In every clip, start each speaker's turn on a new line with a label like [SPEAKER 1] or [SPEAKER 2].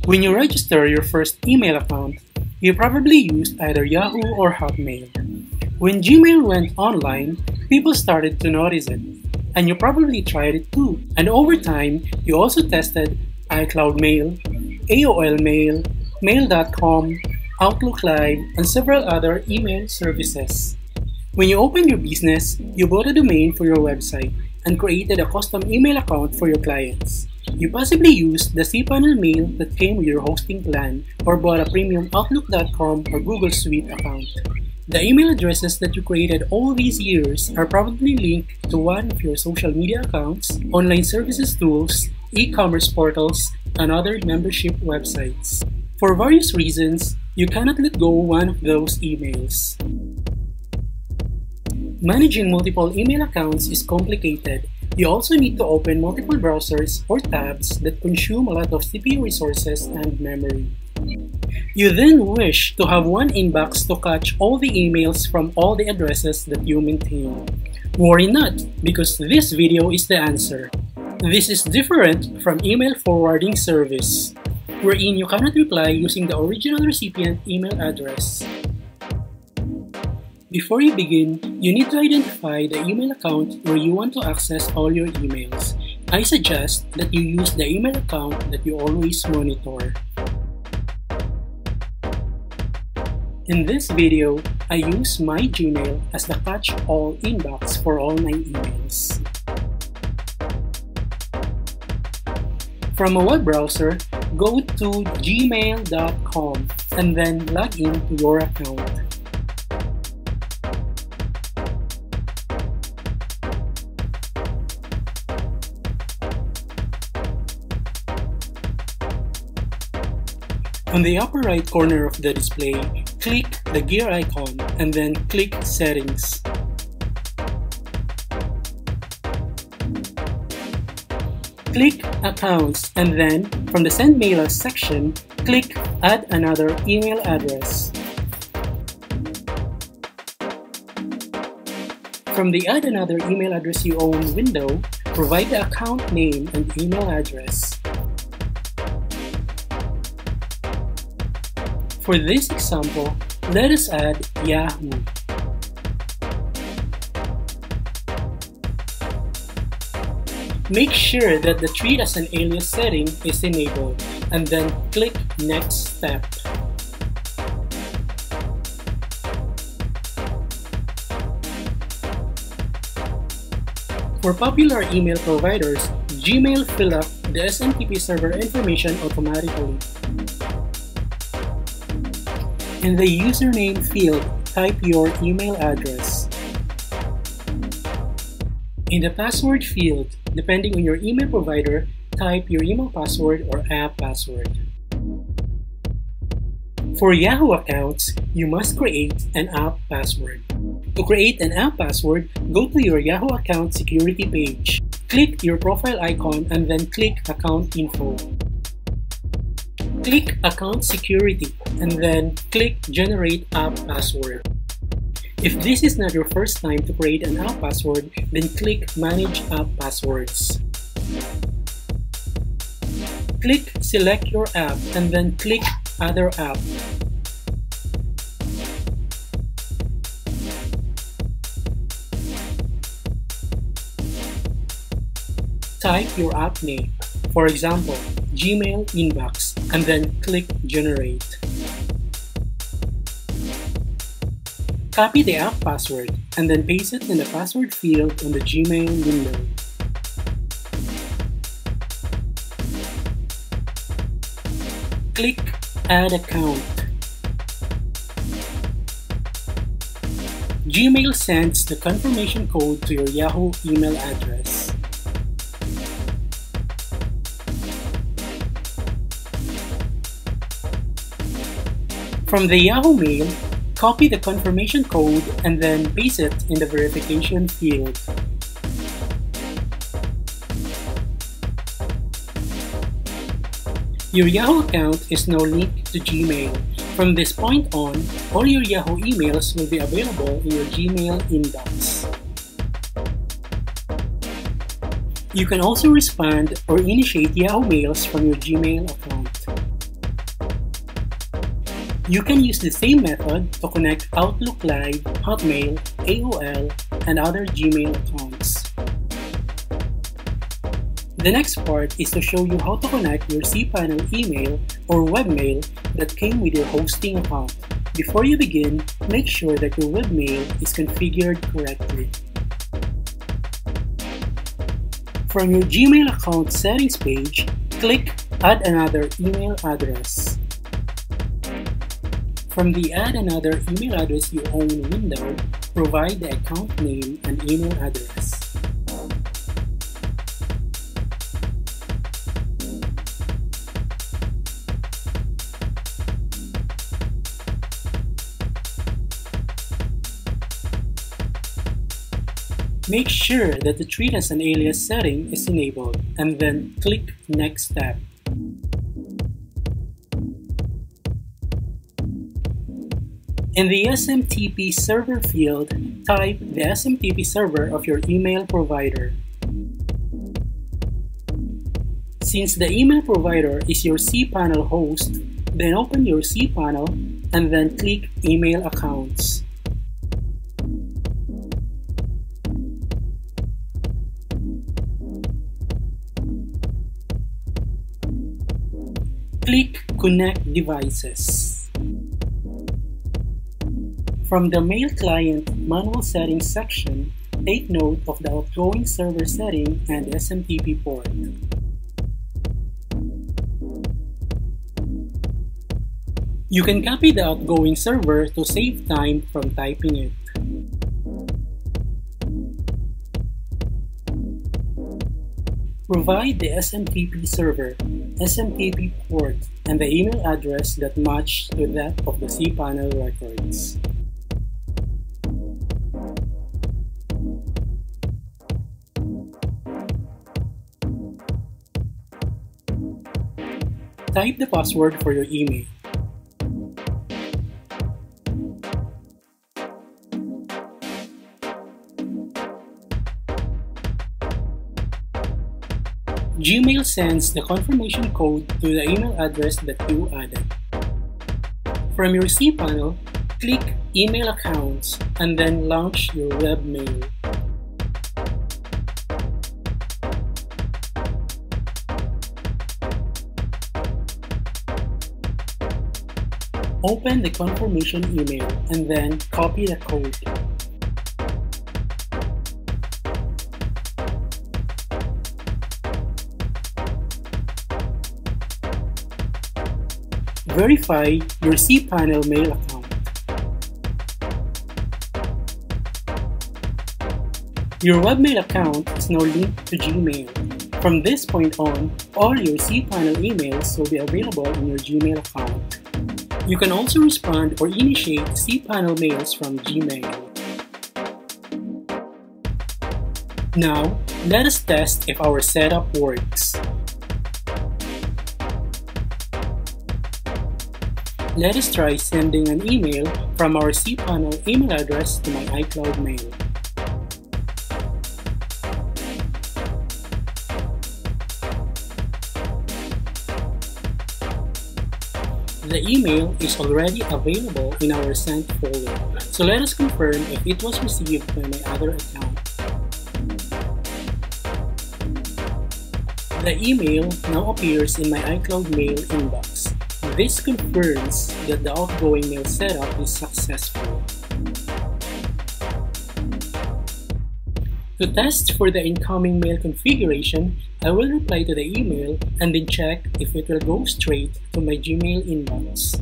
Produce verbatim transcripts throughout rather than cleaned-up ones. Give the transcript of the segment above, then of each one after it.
[SPEAKER 1] When you register your first email account, you probably used either Yahoo or Hotmail. When Gmail went online, people started to notice it, and you probably tried it too. And over time, you also tested iCloud Mail, A O L Mail, Mail dot com, Outlook Live, and several other email services. When you opened your business, you bought a domain for your website and created a custom email account for your clients. You possibly used the cPanel mail that came with your hosting plan or bought a premium Outlook dot com or Google Suite account. The email addresses that you created all these years are probably linked to one of your social media accounts, online services tools, e-commerce portals, and other membership websites. For various reasons, you cannot let go one of those emails. Managing multiple email accounts is complicated. You also need to open multiple browsers or tabs that consume a lot of C P U resources and memory. You then wish to have one inbox to catch all the emails from all the addresses that you maintain. Worry not, because this video is the answer. This is different from email forwarding service, wherein you cannot reply using the original recipient email address. Before you begin, you need to identify the email account where you want to access all your emails. I suggest that you use the email account that you always monitor. In this video, I use my Gmail as the catch-all inbox for all my emails. From a web browser, go to gmail dot com and then log in to your account. On the upper right corner of the display, click the gear icon and then click Settings. Click Accounts and then, from the Send Mail As section, click Add Another Email Address. From the Add Another Email Address You Own window, provide the account name and email address. For this example, let us add Yahoo. Make sure that the Treat as an Alias setting is enabled, and then click Next Step. For popular email providers, Gmail fill up the S M T P server information automatically. In the username field, type your email address. In the password field, depending on your email provider, type your email password or app password. For Yahoo accounts, you must create an app password. To create an app password, go to your Yahoo account security page. Click your profile icon and then click Account Info. Click Account Security and then click Generate App Password. If this is not your first time to create an app password, then click Manage App Passwords. Click Select Your App and then click Other App. Type your app name, for example, Gmail Inbox, and then click Generate. Copy the app password and then paste it in the password field on the Gmail window. Click Add Account. Gmail sends the confirmation code to your Yahoo email address. From the Yahoo mail, copy the confirmation code and then paste it in the verification field. Your Yahoo account is now linked to Gmail. From this point on, all your Yahoo emails will be available in your Gmail inbox. You can also respond or initiate Yahoo mails from your Gmail account. You can use the same method to connect Outlook Live, Hotmail, A O L, and other Gmail accounts. The next part is to show you how to connect your cPanel email or webmail that came with your hosting account. Before you begin, make sure that your webmail is configured correctly. From your Gmail account settings page, click Add another email address. From the Add another email address you own window, provide the account name and email address. Make sure that the Treat as an Alias setting is enabled, and then click Next tab. In the S M T P server field, type the S M T P server of your email provider. Since the email provider is your cPanel host, then open your cPanel and then click Email Accounts. Click Connect Devices. From the Mail Client Manual Settings section, take note of the Outgoing server setting and S M T P port. You can copy the Outgoing server to save time from typing it. Provide the S M T P server, S M T P port, and the email address that match to that of the cPanel records. Type the password for your email. Gmail sends the confirmation code to the email address that you added. From your cPanel, click Email Accounts and then launch your webmail. Open the confirmation email and then copy the code. Verify your cPanel mail account. Your webmail account is now linked to Gmail. From this point on, all your cPanel emails will be available in your Gmail account. You can also respond or initiate cPanel mails from Gmail. Now, let us test if our setup works. Let us try sending an email from our cPanel email address to my iCloud mail. The email is already available in our sent folder, so let us confirm if it was received by my other account. The email now appears in my iCloud mail inbox. This confirms that the outgoing mail setup is successful. To test for the incoming mail configuration, I will reply to the email and then check if it will go straight to my Gmail inbox.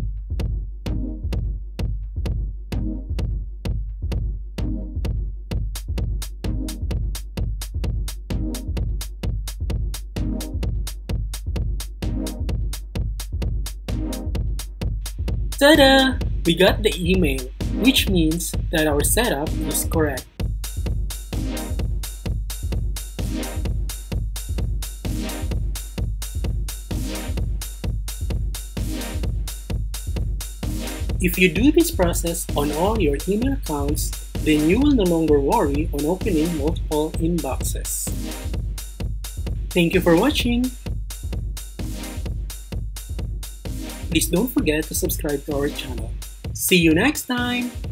[SPEAKER 1] Ta-da! We got the email, which means that our setup is correct. If you do this process on all your email accounts, then you will no longer worry on opening multiple inboxes. Thank you for watching! Please don't forget to subscribe to our channel. See you next time!